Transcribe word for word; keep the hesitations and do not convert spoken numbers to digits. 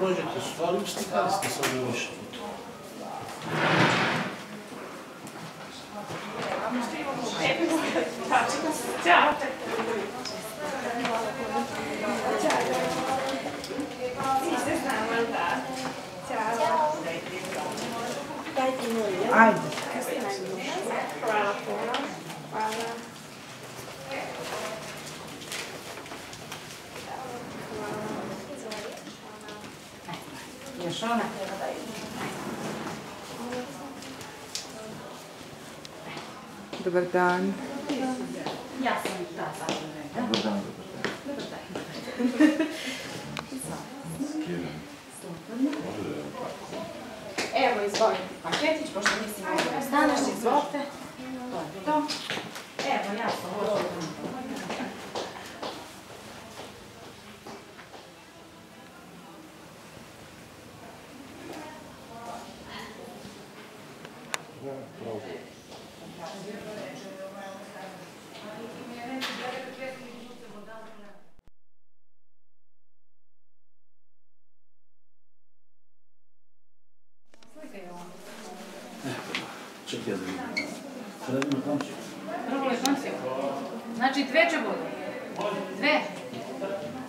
prođete stvari, uslikali ste se ovdje više puta. Ćao! Niste znamo, ali da? Ćao! Dajte mi ulje. Ajde. Hvala puno. Hvala. Još ona? Dobar dan. Ja sam ta sad. Dobar dan, Dobar dan. Evo, izvolite paketić, pošto nisi mogla staneš, izvolite. To je to. Evo, ja sam ovo. Čekaj, ja da vidim. Sada vidimo komšiju. Prvo je komšiju. Znači dve će budu. Dve.